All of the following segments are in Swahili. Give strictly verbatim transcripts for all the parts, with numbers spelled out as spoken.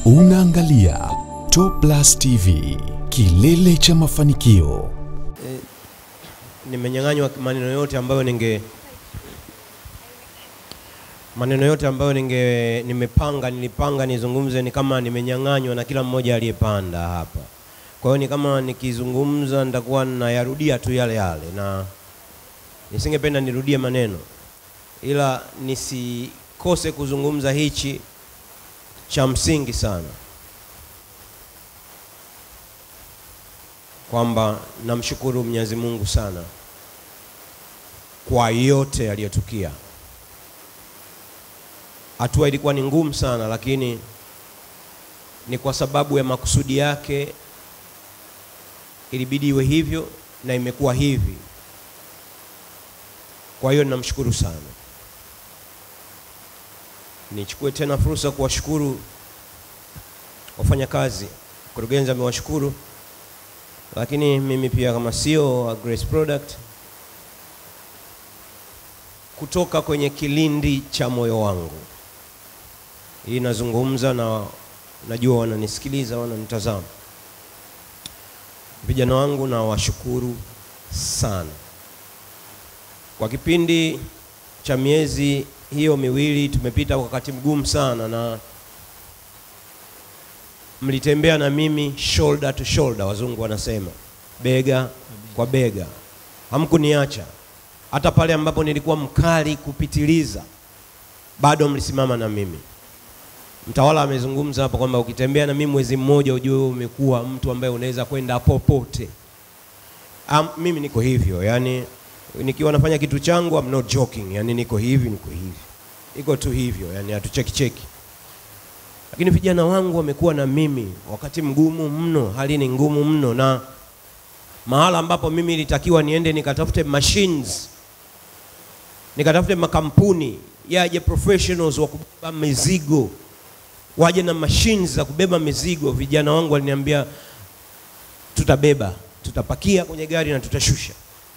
Unaangalia PLUS T V, kilele cha mafanikio. E, nimenyang'anywa maneno yote ambayo ninge maneno yote ambayo ninge nimepanga nilipanga nizungumze, ni kama nimenyang'anywa na kila mmoja aliyepanda hapa. Kwa hiyo ni kama nikizungumza nitakuwa nayarudia tu yale yale, na nisingependa nirudie maneno, ila nisikose kuzungumza hichi cha msingi sana, kwamba namshukuru Mwenyezi Mungu sana kwa yote yaliyotukia. Hatua ilikuwa ni ngumu sana, lakini ni kwa sababu ya makusudi yake ilibidi iwe hivyo na imekuwa hivi. Kwa hiyo namshukuru sana. Nichukue tena fursa kuwashukuru wafanyakazi. Mkurugenzi amewashukuru, lakini mimi pia kama C E O wa Grace Product, kutoka kwenye kilindi cha moyo wangu, hii nazungumza na najua wananisikiliza, wananitazama, vijana wangu na washukuru sana. Kwa kipindi cha miezi hiyo miwili tumepita wakati mgumu sana, na mlitembea na mimi shoulder to shoulder, wazungu wanasema, bega kwa bega. Hamkuniacha hata pale ambapo nilikuwa mkali kupitiliza, bado mlisimama na mimi. Mtawala amezungumza hapa kwamba ukitembea na mimi mwezi mmoja ujue umekuwa mtu ambaye unaweza kwenda popote. Um, mimi niko hivyo, yani nikiwa nafanya kitu changu I'm not joking, yani niko hivi niko hivi. Iko tu hivyo, yani hatucheki cheki. Lakini vijana wangu wamekuwa na mimi wakati mgumu mno, hali ni ngumu mno, na mahala ambapo mimi nilitakiwa niende nikatafute machines, nikatafute makampuni yaje professionals wa kubeba mizigo, waje na machines za kubeba mizigo, vijana wangu waliniambia tutabeba, tutapakia kwenye gari na tutashusha.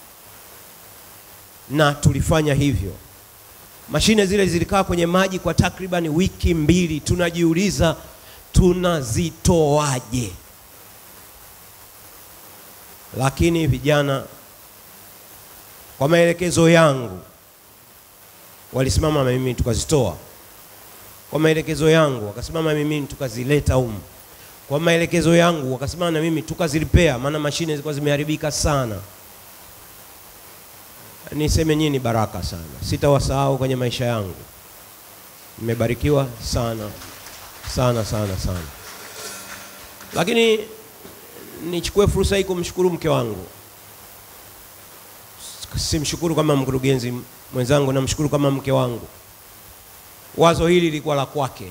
Na tulifanya hivyo. Mashine zile zilikaa kwenye maji kwa takriban wiki mbili. Tunajiuliza tunazitoaje? Lakini vijana kwa maelekezo yangu walisimama na mimi tukazitoa. Kwa maelekezo yangu wakasimama na mimi tukazileta humu. Kwa maelekezo yangu wakasimama na mimi tukazilipea, maana mashine zilikuwa zimeharibika sana. Niseme nyinyi ni baraka sana. Sitawasahau kwenye maisha yangu. Nimebarikiwa sana sana sana sana. Lakini nichukue fursa hii kumshukuru mke wangu. Simshukuru kama mkurugenzi mwenzangu, namshukuru kama mke wangu. Wazo hili lilikuwa la kwake.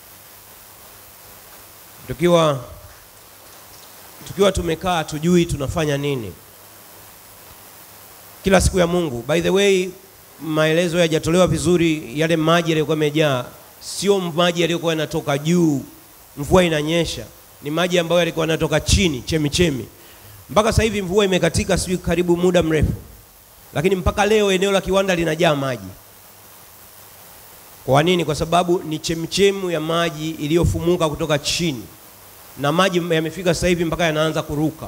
Tukiwa tukiwa tumekaa tujui tunafanya nini. Kila siku ya Mungu, by the way, maelezo hayajatolewa vizuri. Yale maji yaliokuwa yamejaa sio maji yaliokuwa yanatoka juu mvua inanyesha, ni maji ambayo yalikuwa yanatoka chini, chemi chemi. Mpaka sasa hivi mvua imekatika sio karibu muda mrefu, lakini mpaka leo eneo la Kiwanda linajaa maji. Kwa nini? Kwa sababu ni chemichemu ya maji iliyofumuka kutoka chini, na maji yamefika sasa hivi mpaka yanaanza kuruka.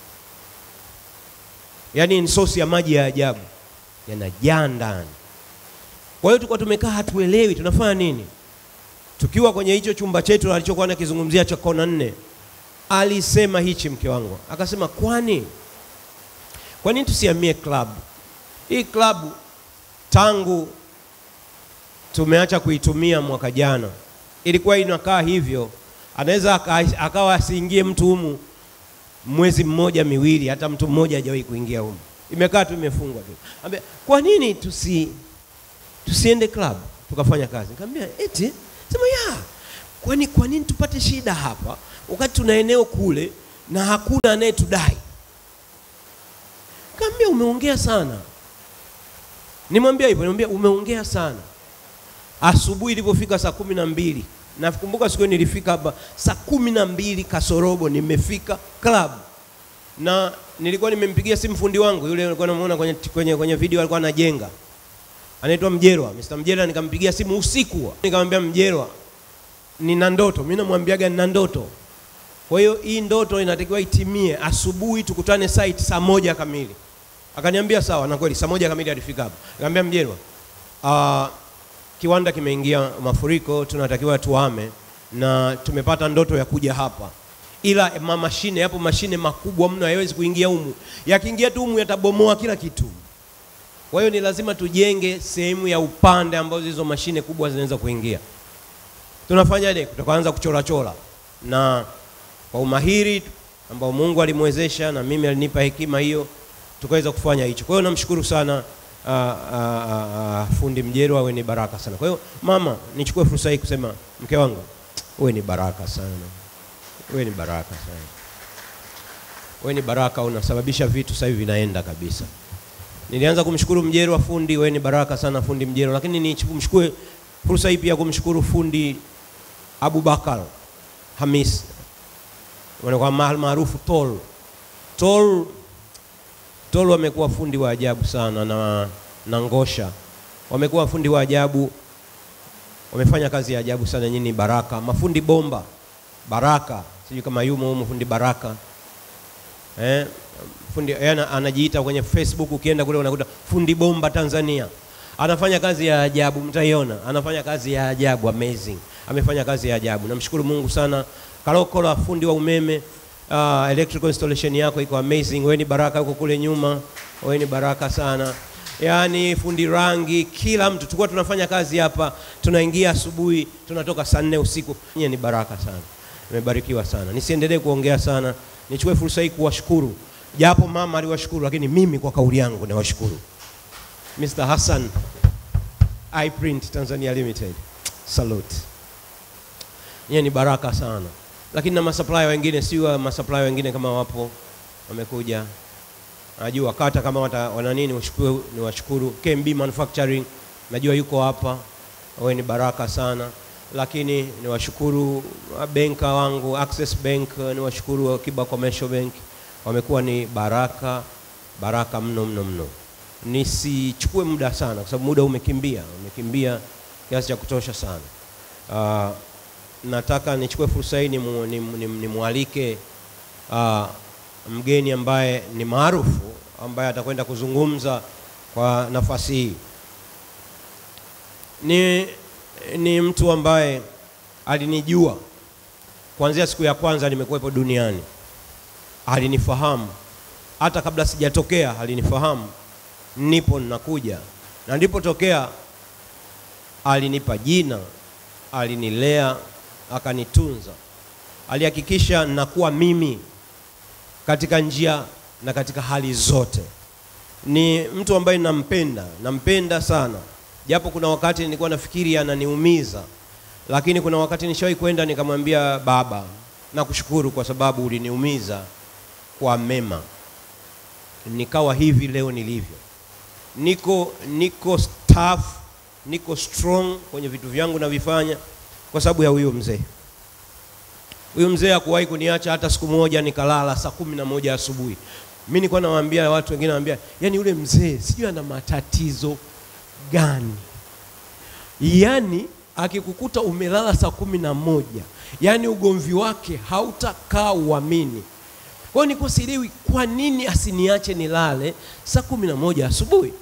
Yani ni sosi ya maji ya ajabu, yanajaa ndani. Kwa hiyo tulikuwa tumekaa hatuelewi tunafanya nini. Tukiwa kwenye hicho chumba chetu alichokuwa anakizungumzia cha kona nne, alisema hichi mke wangu, akasema kwani kwa nini tusihamie club? Hii club tangu tumeacha kuitumia mwaka jana ilikuwa inakaa hivyo, anaweza akawa asiingie mtu humu mwezi mmoja miwili, hata mtu mmoja hajawahi kuingia humu. Imekaa tu imefungwa tu. Ambia kwa nini tusi tusiende club tukafanya kazi? Nikamwambia eti sema ya kwani kwa nini tupate shida hapa wakati tuna eneo kule na hakuna anayetudai? Nikamwambia umeongea sana. Nimwambia hivyo, nimwambia umeongea sana. Asubuhi ilipofika saa kumi na mbili, nakumbuka siku nilifika hapa saa kumi na mbili kasorobo, nimefika club. Na nilikuwa nimempigia simu fundi wangu yule nilikuwa namuona kwenye kwenye kwenye video, alikuwa anajenga, anaitwa Mjerwa, Mister Mjerwa. Nikampigia simu usiku, nikamwambia Mjerwa, nina ndoto, mimi namwambiaga nina ndoto. Kwa hiyo hii ndoto inatakiwa itimie, asubuhi tukutane site saa moja kamili. Akaniambia sawa, na kweli saa moja kamili alifika hapo. Nikamwambia Mjerwa, uh, Kiwanda kimeingia mafuriko, tunatakiwa tuame na tumepata ndoto ya kuja hapa. Ila mashine hapo, mashine makubwa mno hayawezi kuingia humu. Yakiingia tu humu yatabomoa kila kitu. Kwa hiyo ni lazima tujenge sehemu ya upande ambazo hizo mashine kubwa zinaweza kuingia. Tunafanyaje? Tutaanza kuchora chora. Na kwa umahiri ambao Mungu alimwezesha na mimi alinipa hekima hiyo, tukaweza kufanya hicho. Kwa hiyo namshukuru sana uh, uh, uh, fundi Mjerwa, wewe ni baraka sana. Kwa hiyo mama, nichukue fursa hii kusema mke wangu, wewe ni baraka sana. Wewe ni baraka sana. Wewe ni baraka, unasababisha vitu sasa hivi vinaenda kabisa. Nilianza kumshukuru Mjerwa fundi, wewe ni baraka sana fundi Mjerwa, lakini nichukue fursa hii pia kumshukuru fundi Abubakar Hamis. Wanakuwa maarufu Tol. Tol Tol wamekuwa fundi wa ajabu sana, na na Ngosha. Wamekuwa fundi wa ajabu. Wamefanya kazi ya ajabu sana, nyinyi baraka. Mafundi bomba, baraka. Sijui kama yumo humo fundi baraka. Eh, fundi yana anajiita kwenye Facebook, ukienda kule unakuta fundi bomba Tanzania. Anafanya kazi ya ajabu, mtaiona. Anafanya kazi ya ajabu, amazing. Amefanya kazi ya ajabu. Namshukuru Mungu sana. Kalokola fundi wa umeme, uh, electrical installation yako iko amazing. Wewe ni baraka huko kule nyuma. Wewe ni baraka sana. Yaani fundi rangi, kila mtu tulikuwa tunafanya kazi hapa, tunaingia asubuhi, tunatoka saa nne usiku. Nyinyi ni baraka sana. Nimebarikiwa sana. Nisiendelee kuongea sana. Nichukue fursa hii kuwashukuru. Japo mama aliwashukuru, lakini mimi kwa kauli yangu nawashukuru. Mister Hassan, iPrint Tanzania Limited. Salute. Nyinyi ni baraka sana. Lakini na masupplier wengine, siwa masupplier wengine kama wapo wamekuja. Najua kata kama wata, wana nini washukuru, ni washukuru. K M B Manufacturing najua yuko hapa. Wewe ni baraka sana. Lakini ni washukuru benka wangu Access Bank, ni washukuru Kiba Commercial Bank. Wamekuwa ni baraka, baraka mno mno mno. Nisichukue muda sana kwa sababu muda umekimbia, umekimbia kiasi cha kutosha sana. Uh, nataka nichukue fursa hii nimwalike ni, ni, ni uh, mgeni ambaye ni maarufu, ambaye atakwenda kuzungumza kwa nafasi hii. Ni ni mtu ambaye alinijua kuanzia siku ya kwanza nimekuwepo duniani. Alinifahamu hata kabla sijatokea, alinifahamu nipo ninakuja, na ndipo tokea alinipa jina, alinilea, akanitunza. Alihakikisha nakuwa mimi katika njia na katika hali zote. Ni mtu ambaye nampenda, nampenda sana. Japo kuna wakati nilikuwa nafikiri ananiumiza, lakini kuna wakati nishawahi kwenda nikamwambia baba, nakushukuru kwa sababu uliniumiza kwa mema. Nikawa hivi leo nilivyo. Niko niko tough, niko strong kwenye vitu vyangu na vifanya kwa sababu ya huyo mzee. Huyo mzee hakuwahi kuniacha hata siku moja nikalala saa kumi na moja asubuhi. Mimi nilikuwa nawaambia watu wengine, nawaambia yani yule mzee sijui ana matatizo gani. Yani akikukuta umelala saa kumi na moja, yani ugomvi wake hautakaa uamini. Kwa nini kusielewi kwa nini asiniache nilale saa kumi na moja asubuhi?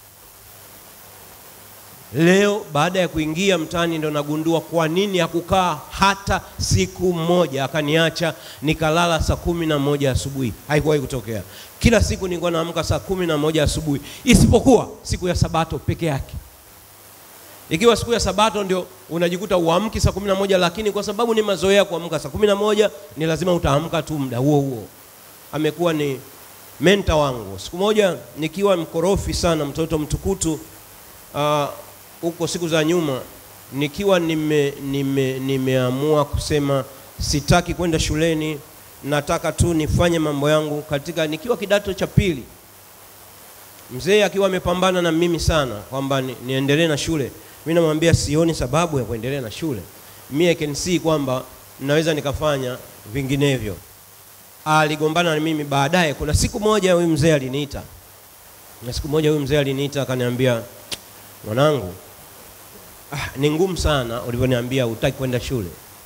Leo baada ya kuingia mtaani ndo nagundua kwa nini hakukaa hata siku moja akaniacha nikalala saa kumi na moja asubuhi. Haikuwahi kutokea. Kila siku nilikuwa naamka saa kumi na moja asubuhi, isipokuwa siku ya Sabato peke yake. Ikiwa siku ya Sabato ndio unajikuta uamki saa kumi na moja, lakini kwa sababu ni mazoea kuamka saa kumi na moja, ni lazima utaamka tu muda huo huo. Amekuwa ni mentor wangu. Siku moja nikiwa mkorofi sana, mtoto mtukutu, uh, huko siku za nyuma, nikiwa nime nime nimeamua kusema sitaki kwenda shuleni, nataka tu nifanye mambo yangu katika, nikiwa kidato cha pili. Mzee akiwa amepambana na mimi sana kwamba ni, niendelee na shule. Mimi namwambia sioni sababu ya kuendelea na shule. Mimi I can see kwamba naweza nikafanya vinginevyo. Aligombana na mimi baadaye. Kuna siku moja huyu mzee aliniita. Na siku moja huyu mzee aliniita akaniambia, mwanangu, ah, ni ngumu sana ulivyoniambia hutaki kwenda shule.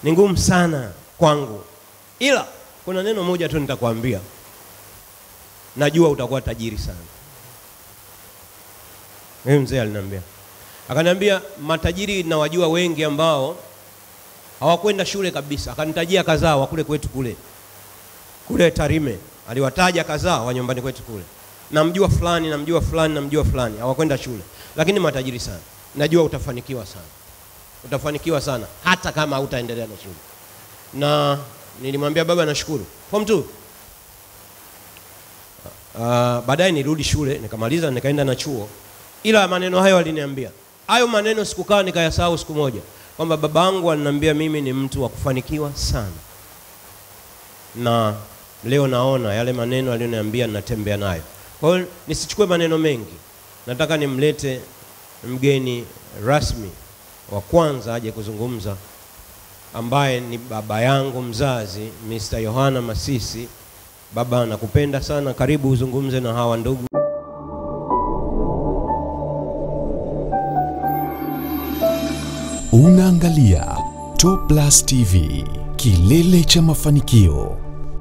ni ngumu sana kwangu, ila kuna neno moja tu nitakwambia, najua utakuwa tajiri sana. Mimi mzee aliniambia, akaniambia matajiri na wajua wengi ambao hawakwenda shule kabisa. Akanitajia kadhaa wa kule kwetu kule kule Tarime, aliwataja kadhaa wa nyumbani kwetu kule, namjua fulani namjua fulani namjua fulani, hawakwenda shule lakini matajiri sana. Najua utafanikiwa sana, utafanikiwa sana hata kama hutaendelea na shule. Na nilimwambia baba nashukuru form two. Uh, baadaye nirudi shule nikamaliza nikaenda na chuo, ila maneno hayo aliniambia, hayo maneno sikukaa nikayasahau siku moja, kwamba babangu aliniambia mimi ni mtu wa kufanikiwa sana. Na leo naona yale maneno aliyoniambia ninatembea nayo. Kwa hiyo nisichukue maneno mengi, nataka nimlete mgeni rasmi wa kwanza aje kuzungumza, ambaye ni baba yangu mzazi Mister Yohana Masisi. Baba, nakupenda sana, karibu uzungumze na hawa ndugu. Unaangalia Top Plus T V, kilele cha mafanikio.